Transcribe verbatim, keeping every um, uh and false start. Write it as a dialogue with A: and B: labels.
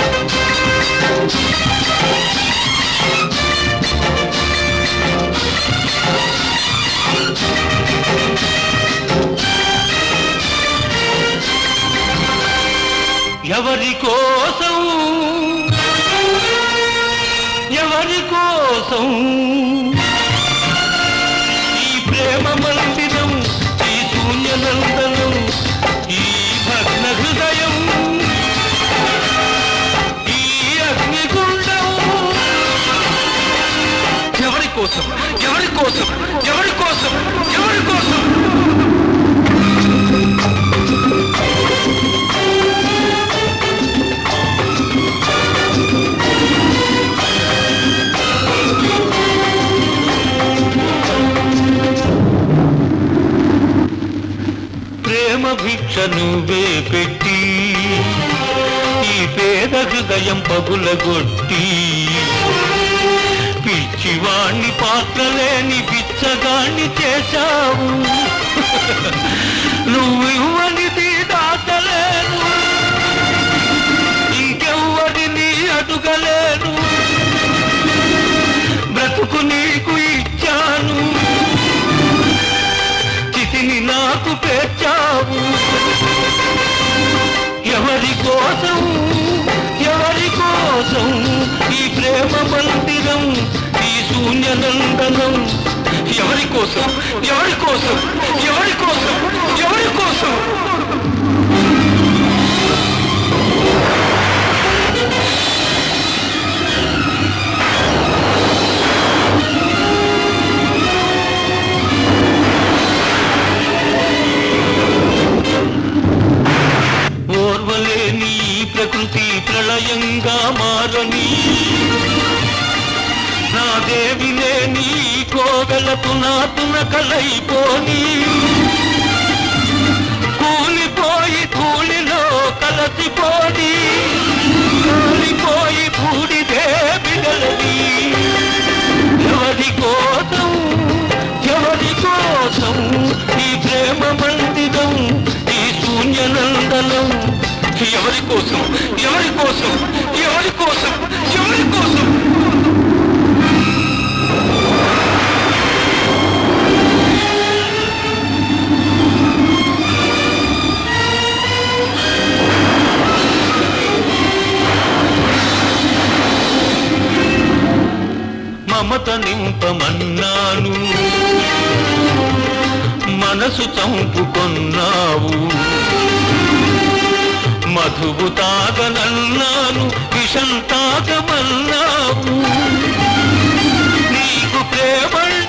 A: ఎవరి కోసం ఎవరి కోసం ఈ ప్రేమ మందిరం, ఈ శూన్యనందనం, ఈ భగ్న హృదయం, ఈ అగ్నిగుండం ఎవరి కోసం ఎవరి కోసం ఎవరి కోసం ఎవరి కోసం భిక్ష నువ్వే పెట్టి ఈ పేద హృదయం పగులగొట్టి పిచ్చివాణ్ణి పాత్రలేని బిచ్చగాణ్ణి చేశావు. నువ్వు ఇవ్వనిది దాటలేను, ఇంకెవ్వరిని అడుగలేను. బ్రతుకు నీకు ఇచ్చాను, చితిని నాకు పేర్చావు. ఎవరి కోసం ఎవరి కోసం ఈ ప్రేమ మందిరం, ఈ శూన్యనందనం ఎవరి కోసం ఎవరి కోసం ఎవరి కోసం ఎవరి కోసం ఓర్వలేని ప్రకృతి ప్రళయంగా మారని నా దేవినే నీ కోవెలకు నా తునకలైపోని కూలిపోయి ధూళిలో కలసిపోని కూలిపోయి బూడిదే బిడలది. ఎవరి కోసం ఎవరి కోసం ఈ ప్రేమ మందిరం, ఈ శూన్యనందనం ఎవరి కోసం ఎవరి కోసం ఎవరి కోసం ఎవరి కోసం మమత నింపమన్నాను, మనసు చంపుకొన్నావు. మధువు తాగనన్నాను, విషం తాగమన్నావు. నీకు ప్రేమ